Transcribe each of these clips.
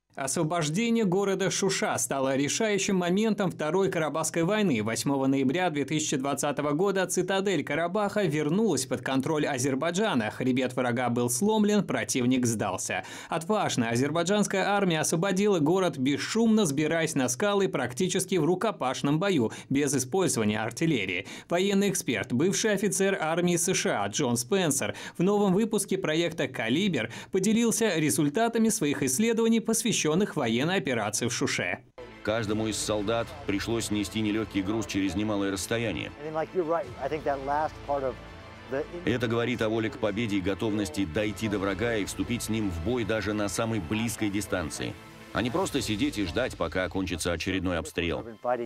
Освобождение города Шуша стало решающим моментом Второй Карабахской войны. 8 ноября 2020 года цитадель Карабаха вернулась под контроль Азербайджана. Хребет врага был сломлен, противник сдался. Отважная азербайджанская армия освободила город бесшумно, сбираясь на скалы практически в рукопашном бою, без использования артиллерии. Военный эксперт, бывший офицер армии США Джон Спенсер в новом выпуске проекта «Калибр» поделился результатами своих исследований, посвященных военной операции в Шуше. Каждому из солдат пришлось нести нелегкий груз через немалое расстояние. Это говорит о воле к победе и готовности дойти до врага и вступить с ним в бой даже на самой близкой дистанции, а не просто сидеть и ждать, пока окончится очередной обстрел.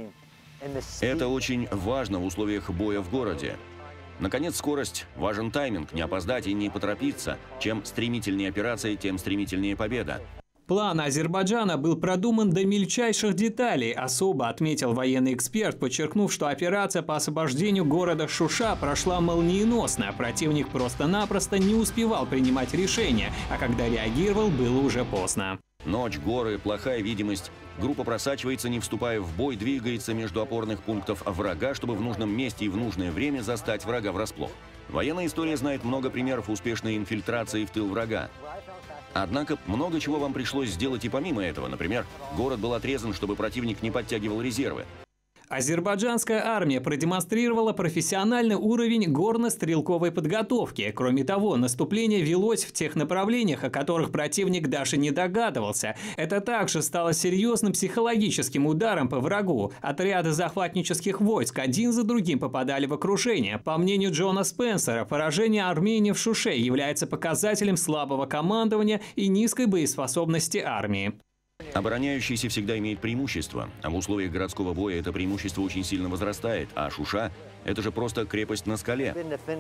Это очень важно в условиях боя в городе. Наконец, скорость, важен тайминг, не опоздать и не поторопиться. Чем стремительнее операция, тем стремительнее победа. План Азербайджана был продуман до мельчайших деталей, особо отметил военный эксперт, подчеркнув, что операция по освобождению города Шуша прошла молниеносно. Противник просто-напросто не успевал принимать решения, а когда реагировал, было уже поздно. Ночь, горы, плохая видимость. Группа просачивается, не вступая в бой, двигается между опорных пунктов врага, чтобы в нужном месте и в нужное время застать врага врасплох. Военная история знает много примеров успешной инфильтрации в тыл врага. Однако много чего вам пришлось сделать и помимо этого. Например, город был отрезан, чтобы противник не подтягивал резервы. Азербайджанская армия продемонстрировала профессиональный уровень горно-стрелковой подготовки. Кроме того, наступление велось в тех направлениях, о которых противник даже не догадывался. Это также стало серьезным психологическим ударом по врагу. Отряды захватнических войск один за другим попадали в окружение. По мнению Джона Спенсера, поражение Армении в Шуше является показателем слабого командования и низкой боеспособности армии. Обороняющийся всегда имеет преимущество, а в условиях городского боя это преимущество очень сильно возрастает, а Шуша – это же просто крепость на скале.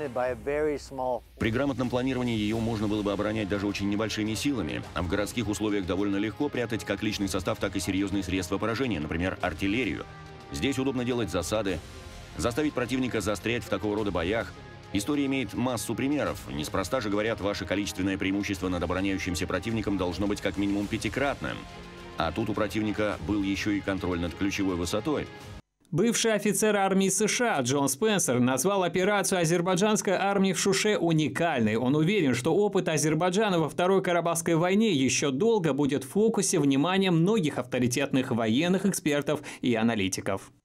При грамотном планировании ее можно было бы оборонять даже очень небольшими силами, а в городских условиях довольно легко прятать как личный состав, так и серьезные средства поражения, например, артиллерию. Здесь удобно делать засады, заставить противника застрять в такого рода боях. История имеет массу примеров. Неспроста же говорят, ваше количественное преимущество над обороняющимся противником должно быть как минимум пятикратным. А тут у противника был еще и контроль над ключевой высотой. Бывший офицер армии США Джон Спенсер назвал операцию азербайджанской армии в Шуше уникальной. Он уверен, что опыт Азербайджана во Второй Карабахской войне еще долго будет в фокусе внимания многих авторитетных военных экспертов и аналитиков.